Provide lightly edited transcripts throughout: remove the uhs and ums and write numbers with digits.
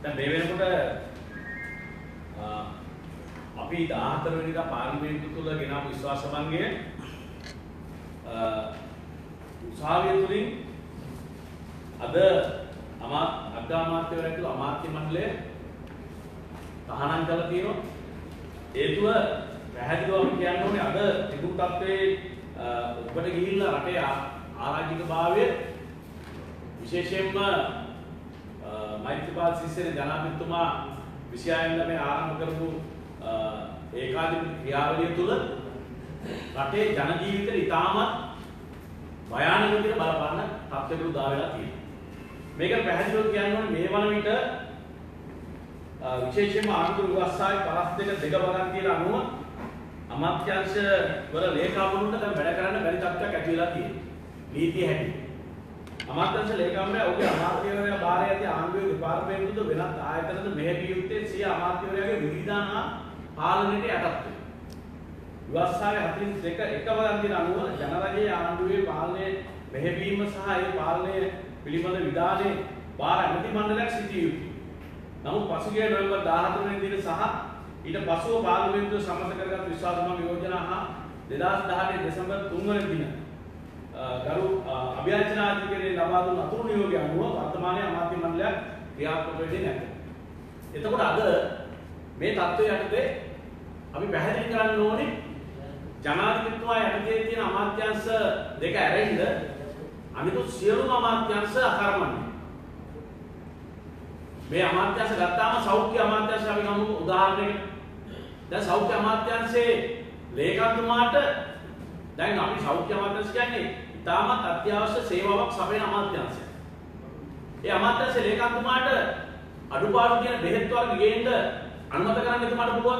දැන් මේ වෙනකොට අපි 14 වෙනිදා පාර්ලිමේන්තුව තුළ ගෙනාවු විශ්වාස භංගය උසාවිය තුලින් අද අග්‍රාමාත්‍යවරයා ඇතුළු අමාත්‍ය මණ්ඩලය තහනම් කරලා තියෙනවා. හේතුව පැහැදිලිව අපි කියන්න ඕනේ අද තිබුණු තත්ත්වයේ ඔබට ගිහිල්ලා රටේ ආරාජිකභාවය විශේෂයෙන්ම මෛත්‍රීපාල සිරිසේන ජනාධිපතිතුමා 26 මේ ආරම්භ කරපු ඒකාධිපති ක්‍රියාවලිය තුළ රටේ ජන ජීවිතේ ඉතාමත් භයානක විදිහට බලපාන තත්ත්වයකට උදා වෙලා තියෙනවා. මේක පැහැදිලිව කියන්න ඕනේ මේ වන විට විශේෂයෙන්ම ආණ්ඩුව ව්‍යවස්ථාවේ පළස් දෙක වගන් තියෙන අනුව අමාත්‍යාංශ වල ලේකම්වරුන්ට දැන් වැඩ කරන්න බැරි තත්ත්වයක් ඇති වෙලා තියෙනවා. නීතිය හැටි. අමාත්‍යාංශ ලේකම්වරයා ඔහුගේ අමාත්‍යවරයා භාරය ඇති ආණ්ඩුවේ දෙපාර්තමේන්තුවද වෙනත් ආයතනද මෙහෙපිය යුත්තේ සිය අමාත්‍යවරයාගේ විධිවිධාන හා පාලනයට යටත් වේ. ව්‍යවස්ථාවේ 42 එක වගන් තියෙන අනුව ජනරජයේ ආණ්ඩුවේ පාලනය මෙහෙවීම සහ ඒ පාලනය පිළිබඳ විධානයේ භාර ඇමති මණ්ඩලයක් සිටිය යුතුයි. නමුත් පසුගිය නොවැම්බර් 14 වෙනි දින සහ ඊට පසුව පාර්ලිමේන්තුව සමත කරගත් විශ්වාස භංග යෝජනා හා 2018 දෙසැම්බර් 3 වෙනි දින ගරු අභ්‍යර්ථනාධිකාරිය ලබා දුන් අතුරු නියෝගය අනුව වර්තමානයේ අමාත්‍ය මණ්ඩලයක් ක්‍රියාත්මක වෙන්නේ නැත. එතකොට අද මේ තත්ත්වය යටතේ අපි පැහැදිලි කරන්න ඕනේ ජනාධිපතිතුමා යටතේ තියෙන අමාත්‍යාංශ දෙක ඇරෙන්න අනිකුත් සියලුම අමාත්‍යාංශ අකර්මණ්‍ය. මේ අමාත්‍යාංශ ගත්තාම සෞඛ්‍ය අමාත්‍යාංශ අපි ගමු උදාහරණයකට. දැන් සෞඛ්‍ය අමාත්‍යාංශයේ ලේකම්තුමාට දැන් අපි සෞඛ්‍ය අමාත්‍යාංශ කියන්නේ ඉතාමත් අත්‍යවශ්‍ය සේවාවක් සපයන අමාත්‍යාංශයක්. ඒ අමාත්‍යාංශ ලේකම්තුමාට අඩුපාඩු කියන බෙහෙත් වර්ග ගේන්න අනුමත කරන්න එතුමාට පුළුවන්.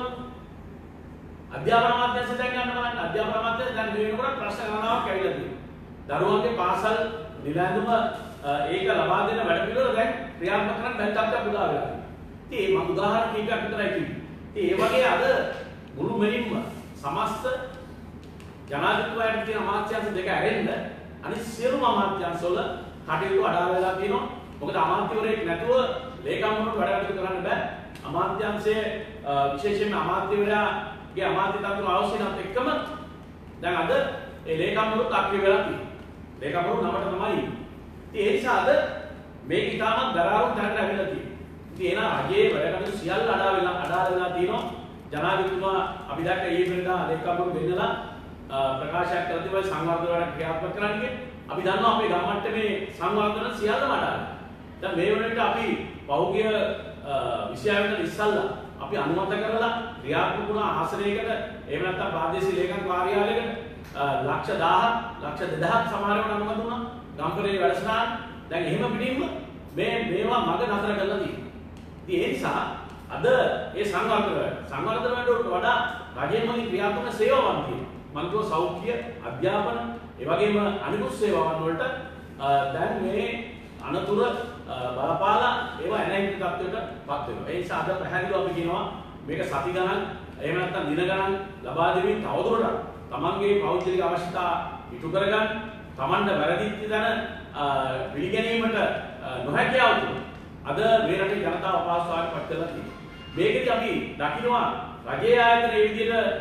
අධ්‍යාපන අමාත්‍යාංශ දැන් ගන්න බලන්න. අධ්‍යාපන අමාත්‍යාංශ දැන් වෙනකොට ප්‍රශ්න ගණනාවක් ඇවිල්ලා තියෙනවා. දරුවන්ගේ පාසල් නිලැඳුම ඒක ලබා දෙන වැඩ පිළිවෙල දැන් ක්‍රියාත්මක කරන්න බැරි තත්ත්වයක් උදා වෙලා තියෙනවා. ඉතින් මම උදාහරණ කීපයක් විතරයි කිව්වේ. ඉතින් ඒ වගේ අද මුළු මෙලින්ම සමස්ත ජනාධිපතිතුමාට තියෙන අමාත්‍යාංශ දෙක ඇරෙන්න අනිත් සියලුම අමාත්‍යාංශවල කටයුතු අඩා වෙලා තියෙනවා. මොකද අමාත්‍යවරයෙක් නැතුව ලේකම්වරුන්ට වැඩ කටයුතු කරන්න බෑ. අමාත්‍යාංශයේ විශේෂයෙන්ම අමාත්‍යවරයාගේ අමාත්‍ය තන්ත්‍ර අවශ්‍යතාවත් එක්කම දැන් අද ඒ ලේකම්වරුත් අක්‍රිය වෙලා තියෙනවා. ලේකම්වරු නමට තමයි. ඉතින් ඒ නිසා අද මේක ඉතාමත් දරාවුන් තැනට ඇවිල්ලා තියෙනවා. ඉතින් එන රජයේ වැඩ කටයුතු සියල්ල අඩා වෙලා තියෙනවා. ජනාධිපතිතුමා අපි දැක්ක ඊයේ වෙනදා ලේකම්වරු වෙන්නලා ප්‍රකාශයක් කළ තිබයි සංවර්ධන වැඩ ක්‍රියාත්මක කරන්නේ. අපි දන්නවා අපේ ගම් මට්ටමේ සංවර්ධන සියල්ලම අඩාලා. දැන් මේ වෙනකොට අපි පහුගිය 26 වෙනිදා ඉස්සල්ලා අපි අනුමත කරලා ක්‍රියාත්මක වුණ ආසනයකට එහෙම නැත්නම් ප්‍රාදේශීය ලේකම් කාර්යාලයකට ලක්ෂ 1000ක් ලක්ෂ 2000ක් සමානවට අනුමත වුණා. ගම්පරේ වැඩසටහන් දැන් එහෙම පිටින්ම මේවා මග නතර කරලා තියෙනවා. ඉතින් ඒ නිසා අද ඒ සංවර්ධන වැඩවලට වඩා රජයෙන් මගින් ක්‍රියාත්මක සේවාවන් තියෙනවා. මන්ත්‍රෝ සෞඛ්‍ය අධ්‍යාපන ඒ වගේම අනිකුත් සේවාවන් වලට දැන් මේ අනතුර බලපාලා ඒවා එනහිට තත්ත්වයකටපත් වෙනවා. ඒ නිසා අද පැහැදිලිව අපි කියනවා මේක සති ගණන් එහෙම නැත්නම් දින ගණන් ලබා දෙමින් තවදුරටත් තමන්ගේ පෞද්ගලික අවශ්‍යතා ඉටු කරගන්න තමන්ට වැරදිච්ච දන පිළිගැනීමට නොහැකියාව තුන අද මේ රටේ ජනතාව අපහසුතාවයට පත් කරලා තියෙනවා. මේකදී අපි දකිනවා රජයේ ආයතන මේ විදිහට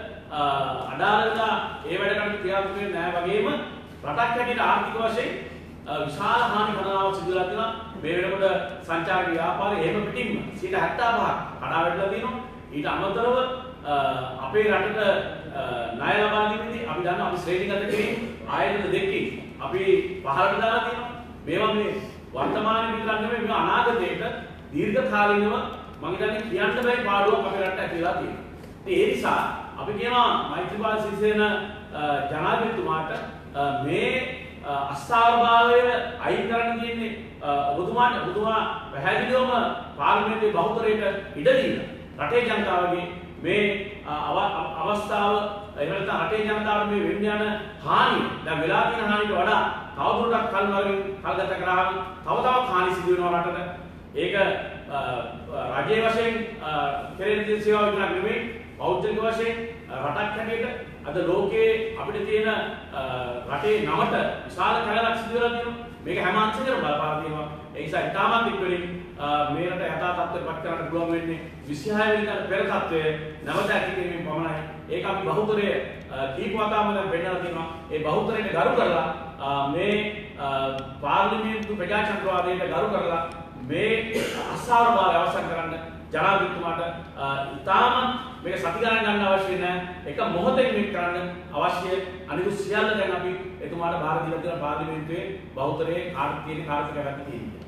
අඩාලලා ඒ වැඩ කටයුතු ක්‍රියාත්මක වෙන්නේ නැහැ වගේම රටක් හැටියට ආර්ථික වශයෙන් විශාල හානි ගණනාවක් සිදු වෙලා තියෙනවා. මේ වෙනකොට සංචාරක ව්‍යාපාරය එහෙම පිටින්ම 75ක් කඩා වැටලා තියෙනවා. ඊට අමතරව අපේ රටට ණය ලබා දීමේදී අපි දන්නවා අපි ශ්‍රේණිගත කිරීම ආයතන දෙකකින් අපි පහළට දාලා තියෙනවා. මේවා මේ වර්තමානයේ විතරක් නෙමෙයි මේ අනාගතයේට දීර්ඝ කාලීනව මම හිතන්නේ කියන්න බැරි පාඩුවක් අපේ රටට ඇති වෙලා තියෙනවා. ඉතින් ඒ නිසා අපි කියනවා මෛත්‍රීපාල සිරිසේන ජනාධිපතිතුමාට මේ අස්ථාවරභාවය අයින් කරන්න තියෙන්නේ ඔබතුමා පැහැදිලිවම පාර්ලිමේන්තුවේ බහුතරයට ඉඩ දීලා රටේ ජනතාවගේ මේ අවස්ථාව එහෙම නැත්නම් රටේ ජනතාවට මේ වෙන්න යන හානිය දැන් වෙලා තියෙන හානියට වඩා තවදුරටත් කල්ගත කරාම තව තවත් හානි සිදු වෙනවා රටට. ඒක රජයේ වශයෙන් කෙරෙන සේවාව විතරක් නෙමෙයි පෞද්ගලික වශයෙන් රටක් හැටියට අද ලෝකයේ අපිට තියෙන රටේ නමට විශාල කලලක් සිදු වෙලා තියෙනවා. මේක හැම අංශයකම බලපාලා තියෙනවා. ඒ නිසා ඉතාමත් ඉක්මනින් මේ රට යථා තත්ත්වයට පත් කරන්න පුළුවන් වෙන්නේ 26 වෙනිදාට පෙර තත්ත්වය නැවත ඇති කිරීමෙන් පමණයි. ඒක අපි බහුතරයේ කීප වතාවම දැන් පෙන්නලා තියෙනවා. ඒ බහුතරයට ගරු කරලා මේ පාර්ලිමේන්තු ප්‍රජාතන්ත්‍රවාදයට ගරු කරලා මේ අසාරභාවය අවසන් කරන්න ජනාධිපතිතුමාට ඉතාමත් මේක සති ගණන් ගන්න අවශ්‍ය නැහැ. එක මොහොතකින් මේක කරන්න අවශ්‍ය අනිකුත් සියල්ල දැන් අපි එතුමාට බාර දීලා තියෙන පාර්ලිමේන්තුවේ බහුතරයේ කාර්යකාරීත්වය ගන්න තියෙනවා.